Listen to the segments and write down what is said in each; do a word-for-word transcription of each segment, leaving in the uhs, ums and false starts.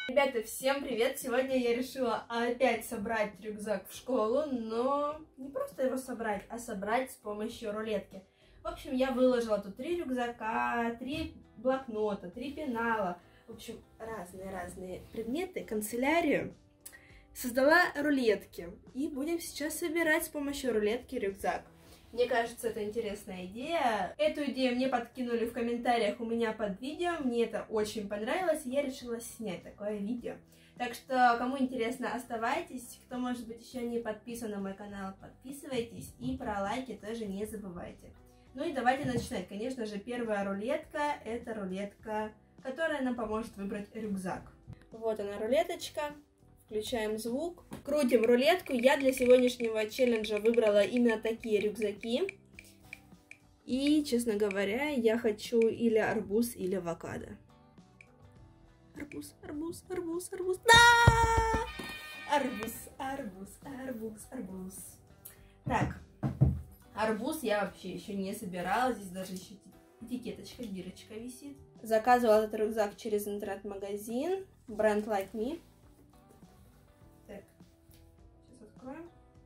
Ребята, всем привет! Сегодня я решила опять собрать рюкзак в школу, но не просто его собрать, а собрать с помощью рулетки. В общем, я выложила тут три рюкзака, три блокнота, три пенала, в общем, разные-разные предметы, канцелярию. Создала рулетки и будем сейчас собирать с помощью рулетки рюкзак. Мне кажется, это интересная идея. Эту идею мне подкинули в комментариях у меня под видео. Мне это очень понравилось, и я решила снять такое видео. Так что, кому интересно, оставайтесь. Кто, может быть, еще не подписан на мой канал, подписывайтесь. И про лайки тоже не забывайте. Ну и давайте начинать. Конечно же, первая рулетка – это рулетка, которая нам поможет выбрать рюкзак. Вот она, рулеточка. Включаем звук. Крутим рулетку. Я для сегодняшнего челленджа выбрала именно такие рюкзаки. И, честно говоря, я хочу или арбуз, или авокадо. Арбуз, арбуз, арбуз, арбуз. Да! Арбуз, арбуз, арбуз, арбуз. Так, арбуз я вообще еще не собирала. Здесь даже еще этикеточка, бирочка висит. Заказывала этот рюкзак через интернет-магазин. Бренд Like Me. Так, сейчас откроем.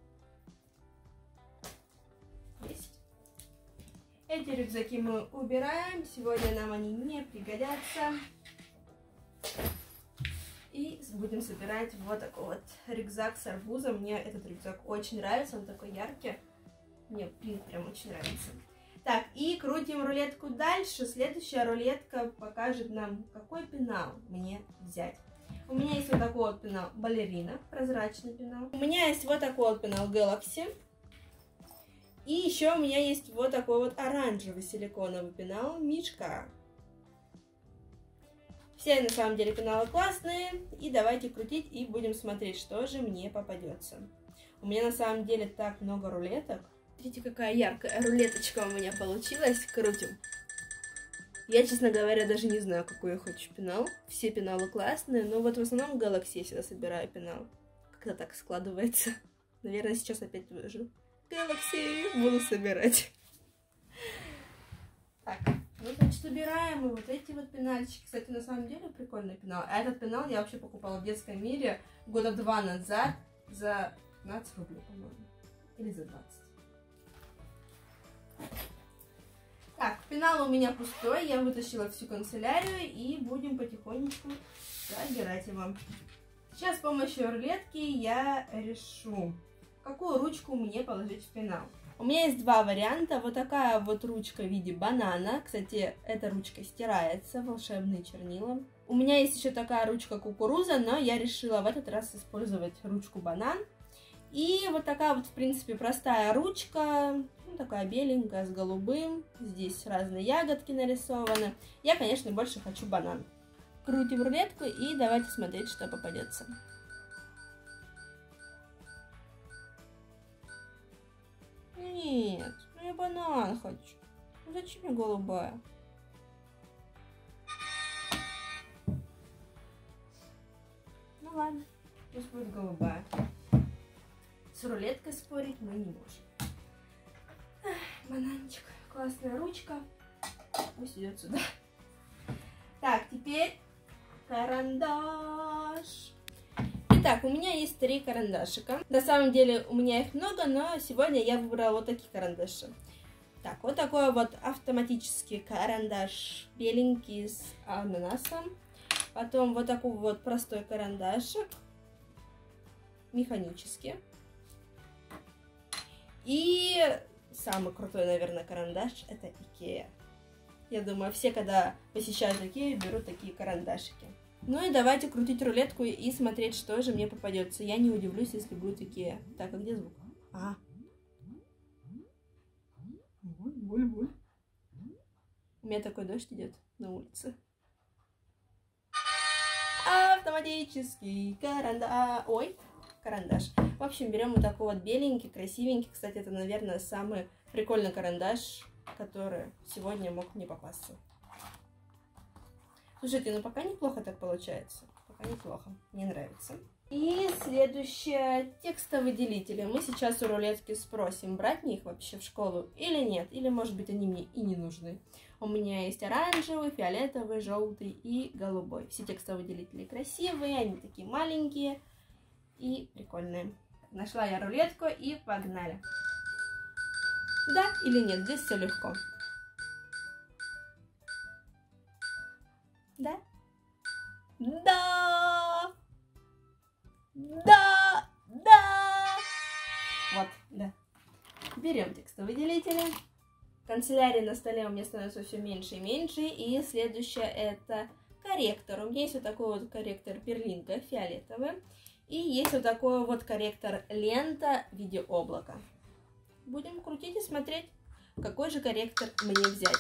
Есть. Эти рюкзаки мы убираем. Сегодня нам они не пригодятся. И будем собирать вот такой вот рюкзак с арбузом. Мне этот рюкзак очень нравится. Он такой яркий. Мне принт прям очень нравится. Так, и крутим рулетку дальше. Следующая рулетка покажет нам, какой пенал мне взять. У меня есть вот такой вот пенал балерина, прозрачный пенал. У меня есть вот такой вот пенал Galaxy. И еще у меня есть вот такой вот оранжевый силиконовый пенал Мишка. Все на самом деле пеналы классные. И давайте крутить и будем смотреть, что же мне попадется. У меня на самом деле так много рулеток. Смотрите, какая яркая рулеточка у меня получилась. Крутим. Я, честно говоря, даже не знаю, какой я хочу пенал. Все пеналы классные, но вот в основном Galaxy я всегда собираю пенал. Как-то так складывается. Наверное, сейчас опять выложу. Galaxy буду собирать. Так, ну, значит, собираем и вот эти вот пенальчики. Кстати, на самом деле прикольный пенал. А этот пенал я вообще покупала в детском мире года два назад за пятнадцать рублей, по-моему. Или за двадцать. Так, пенал у меня пустой, я вытащила всю канцелярию и будем потихонечку собирать его. Сейчас с помощью рулетки я решу, какую ручку мне положить в пенал. У меня есть два варианта. Вот такая вот ручка в виде банана. Кстати, эта ручка стирается, волшебные чернила. У меня есть еще такая ручка кукуруза, но я решила в этот раз использовать ручку банан. И вот такая вот, в принципе, простая ручка, ну, такая беленькая, с голубым. Здесь разные ягодки нарисованы. Я, конечно, больше хочу банан. Крутим рулетку и давайте смотреть, что попадется. Нет, ну я банан хочу. Ну зачем мне голубая? Ну ладно, пусть будет голубая. С рулеткой спорить мы не можем. Эх, бананчик, классная ручка. Пусть идет сюда. Так, теперь карандаш. Итак, у меня есть три карандашика. На самом деле у меня их много, но сегодня я выбрала вот такие карандаши. Так, вот такой вот автоматический карандаш беленький с ананасом. Потом вот такой вот простой карандашик механический. И самый крутой, наверное, карандаш — это Икеа. Я думаю, все, когда посещают Икею, берут такие карандашики. Ну и давайте крутить рулетку и смотреть, что же мне попадется. Я не удивлюсь, если будет Икеа. Так, а где звук? А. Буль-буль. У меня такой дождь идет на улице. Автоматический карандаш. Ой. Карандаш. В общем, берем вот такой вот беленький, красивенький. Кстати, это, наверное, самый прикольный карандаш, который сегодня мог мне попасться. Слушайте, ну пока неплохо так получается. Пока неплохо. Мне нравится. И следующее, текстовыделители. Мы сейчас у рулетки спросим, брать мне их вообще в школу или нет. Или, может быть, они мне и не нужны. У меня есть оранжевый, фиолетовый, желтый и голубой. Все текстовыделители красивые, они такие маленькие и прикольные. Нашла я рулетку и погнали. Да или нет, здесь все легко. Да? Да! Да! Да! Вот, да. Берем текстовыделители. Канцелярии на столе у меня становится все меньше и меньше. И следующее это корректор. У меня есть вот такой вот корректор перлинка фиолетовый. И есть вот такой вот корректор лента в виде облака. Будем крутить и смотреть, какой же корректор мне взять.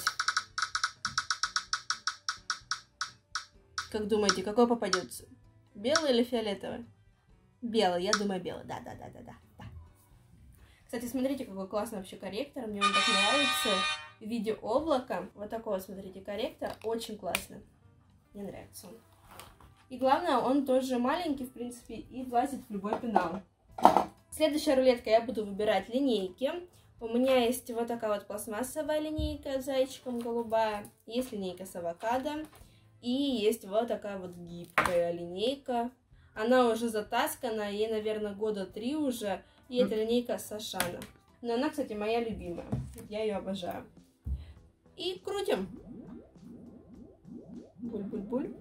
Как думаете, какой попадется? Белый или фиолетовый? Белый, я думаю, белый. Да, да, да, да, да, да. Кстати, смотрите, какой классный вообще корректор. Мне он так нравится. В виде облака. Вот такой вот, смотрите, корректор. Очень классный. Мне нравится он. И главное, он тоже маленький, в принципе, и влазит в любой пенал. Следующая рулетка, я буду выбирать линейки. У меня есть вот такая вот пластмассовая линейка с зайчиком голубая. Есть линейка с авокадо. И есть вот такая вот гибкая линейка. Она уже затаскана, ей, наверное, года три уже. И эта линейка Сашана. Но она, кстати, моя любимая. Я ее обожаю. И крутим. Буль-буль-буль.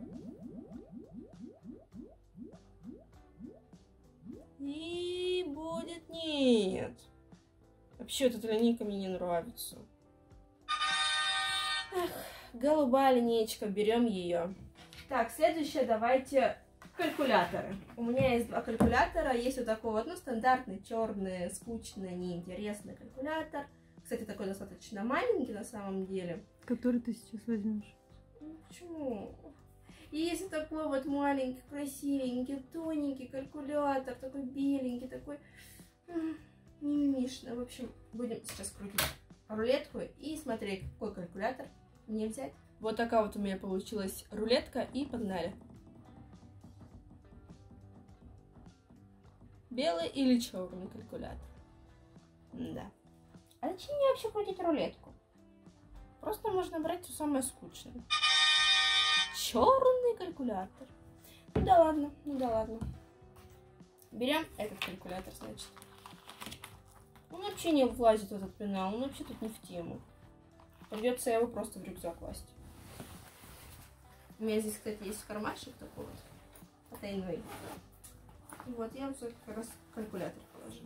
И будет нет. Вообще, эта линейка мне не нравится. Эх, голубая линейка, берем ее. Так, следующее, давайте калькуляторы. У меня есть два калькулятора. Есть вот такой вот, ну, стандартный, черный, скучный, неинтересный калькулятор. Кстати, такой достаточно маленький на самом деле. Который ты сейчас возьмешь? Ну, почему? И есть вот такой вот маленький, красивенький, тоненький калькулятор, такой беленький, такой мимишный. В общем, будем сейчас крутить рулетку и смотреть, какой калькулятор мне взять. Вот такая вот у меня получилась рулетка, и погнали. Белый или черный калькулятор? Да. А зачем мне вообще крутить рулетку? Просто можно брать все самое скучное. Черный калькулятор. Ну да ладно, ну да ладно. Берем этот калькулятор, значит. Он вообще не влазит в этот пенал, он вообще тут не в тему. Придется его просто в рюкзак класть. У меня здесь, кстати, есть кармашек такой вот, потайной. И вот я вот сюда как раз калькулятор положила.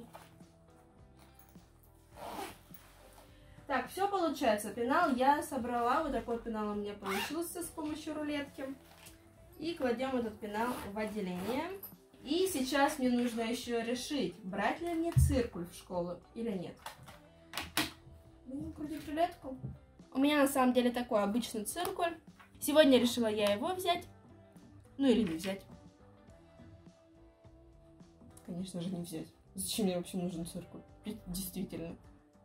Так, все получается. Пенал я собрала. Вот такой пенал у меня получился с помощью рулетки. И кладем этот пенал в отделение. И сейчас мне нужно еще решить, брать ли мне циркуль в школу или нет. Будем крутить рулетку. У меня на самом деле такой обычный циркуль. Сегодня решила я его взять. Ну или не взять. Конечно же не взять. Зачем мне вообще нужен циркуль? Действительно.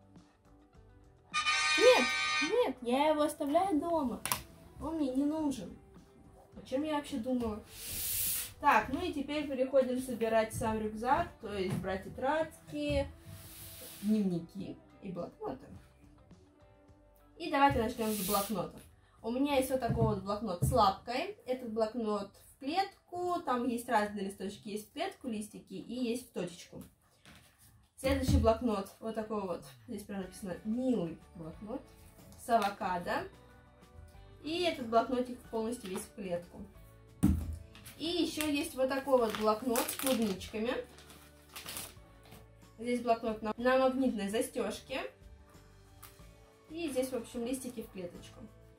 Нет, нет, я его оставляю дома. Он мне не нужен. О чем я вообще думала? Так, ну и теперь переходим собирать сам рюкзак, то есть брать тетрадки, дневники и блокноты. И давайте начнем с блокнотов. У меня есть вот такой вот блокнот с лапкой. Этот блокнот в клетку, там есть разные листочки, есть в клетку листики и есть в точечку. Следующий блокнот, вот такой вот, здесь прям написано «Милый блокнот» с авокадо. И этот блокнотик полностью весь в клетку. И еще есть вот такой вот блокнот с клубничками. Здесь блокнот на, на магнитной застежке. И здесь, в общем, листики в клеточку.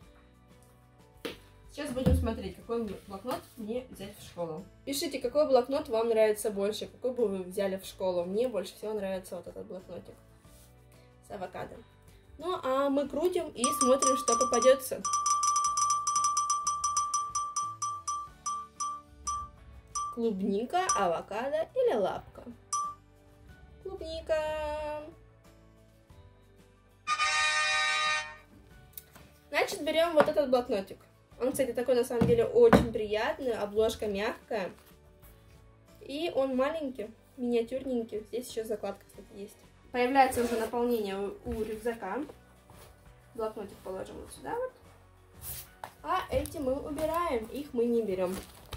Сейчас будем смотреть, какой блокнот мне взять в школу. Пишите, какой блокнот вам нравится больше, какой бы вы взяли в школу. Мне больше всего нравится вот этот блокнотик с авокадо. Ну, а мы крутим и смотрим, что попадется. Клубника, авокадо или лапка? Клубника. Значит, берем вот этот блокнотик. Он, кстати, такой на самом деле очень приятный, обложка мягкая. И он маленький, миниатюрненький. Здесь еще закладка, кстати, есть. Появляется уже наполнение у, у рюкзака. Блокнотик положим вот сюда вот. А эти мы убираем, их мы не берем.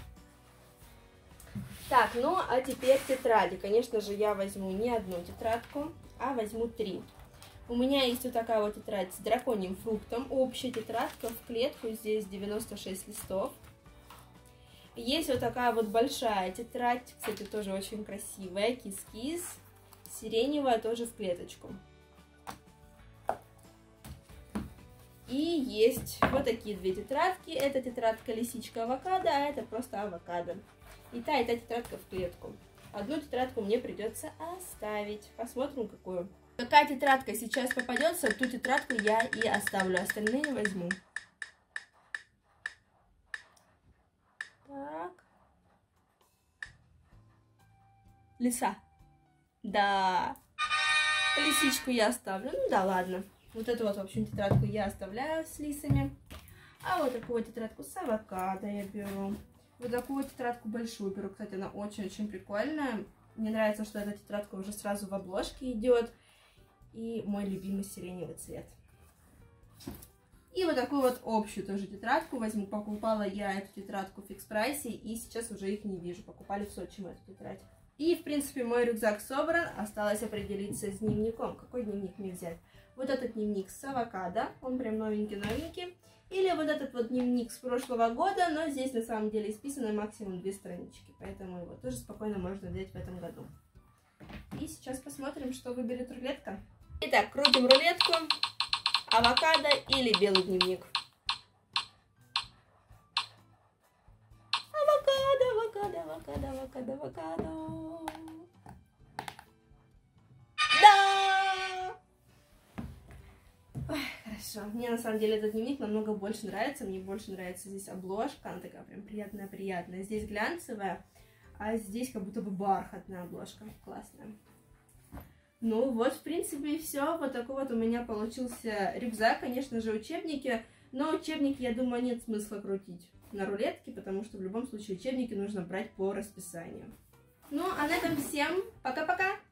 Так, ну а теперь тетради. Конечно же, я возьму не одну тетрадку, а возьму три. У меня есть вот такая вот тетрадь с драконьим фруктом. Общая тетрадка в клетку, здесь девяносто шесть листов. Есть вот такая вот большая тетрадь, кстати, тоже очень красивая, кис-кис. Сиреневая тоже в клеточку. И есть вот такие две тетрадки. Это тетрадка лисичка авокадо, а это просто авокадо. И та, и та тетрадка в клетку. Одну тетрадку мне придется оставить. Посмотрим, какую. Какая тетрадка сейчас попадется, ту тетрадку я и оставлю. Остальные возьму. Так. Лиса. Да. Лисичку я оставлю. Ну да, ладно. Вот эту вот, в общем, тетрадку я оставляю с лисами. А вот такую вот тетрадку с авокадо я беру. Вот такую вот тетрадку большую беру. Кстати, она очень-очень прикольная. Мне нравится, что эта тетрадка уже сразу в обложке идет. И мой любимый сиреневый цвет. И вот такую вот общую тоже тетрадку возьму. Покупала я эту тетрадку в фикс-прайсе, и сейчас уже их не вижу. Покупали в Сочи мы эту тетрадь. И, в принципе, мой рюкзак собран. Осталось определиться с дневником. Какой дневник мне взять? Вот этот дневник с авокадо. Он прям новенький-новенький. Или вот этот вот дневник с прошлого года. Но здесь на самом деле исписано максимум две странички. Поэтому его тоже спокойно можно взять в этом году. И сейчас посмотрим, что выберет рулетка. Итак, крутим рулетку. Авокадо или белый дневник? Авокадо, авокадо, авокадо, авокадо, авокадо. Да! Ой, хорошо. Мне на самом деле этот дневник намного больше нравится. Мне больше нравится здесь обложка. Она такая прям приятная-приятная. Здесь глянцевая, а здесь как будто бы бархатная обложка. Классная. Ну вот, в принципе, и все. Вот такой вот у меня получился рюкзак. Конечно же, учебники. Но учебники, я думаю, нет смысла крутить на рулетке, потому что в любом случае учебники нужно брать по расписанию. Ну, а на этом всем пока-пока!